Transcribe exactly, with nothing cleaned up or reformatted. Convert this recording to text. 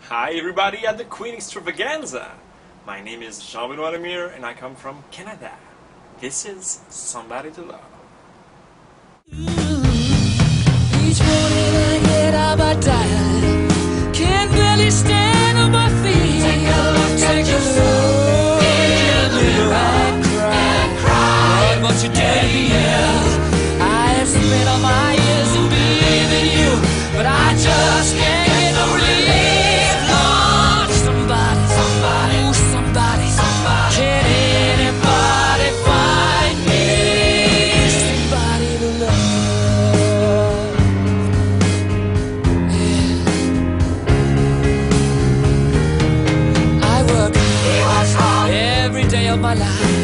Hi everybody at the Queen Extravaganza! My name is Jean-Benoit Lemire and I come from Canada. This is Somebody to Love. Each morning I get out my diet, can't barely stand on my feet. Take a look at yourself in the mirror and cry. Lord, what you did to me is I have spent all my years in believing you, but I just can't get no relief. Lord, somebody, somebody, ooh, somebody, somebody. Can anybody find me somebody to love? Every day of my life